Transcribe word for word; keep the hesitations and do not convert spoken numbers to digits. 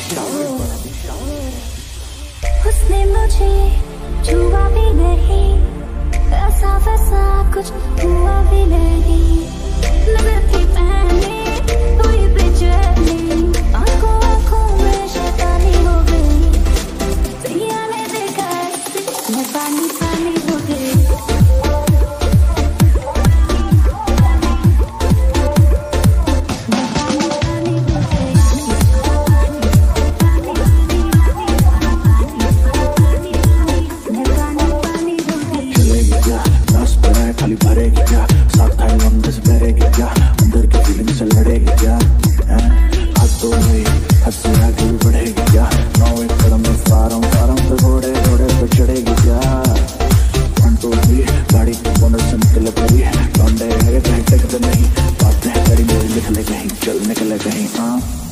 उसने मुझे छुआ भी नहीं, ऐसा वैसा कुछ हुआ भी नहीं। नजर थी पहले हुई बेचैनी, आंखों आंखों में शैतानी हो गई। सैया ने देखा ऐसे मैं पानी पानी हो गई। खाली भरेगी क्या, साथ खाई लंबे से भरेगी क्या, अंदर की फीलिंग से लड़ेगी क्या, हद तो हुई हद से आगे भी बढ़ेगी क्या, नौ एक कदम में फारम फारम पे घोड़े घोड़े पे चढ़ेगी क्या। वन टू थ्री गाड़ी के बोनट से निकले पड़ी, लौंडे है टेक टेक नहीं, बातें करी मेरी लिख ले कहीं, चल निकले कहीं। हाँ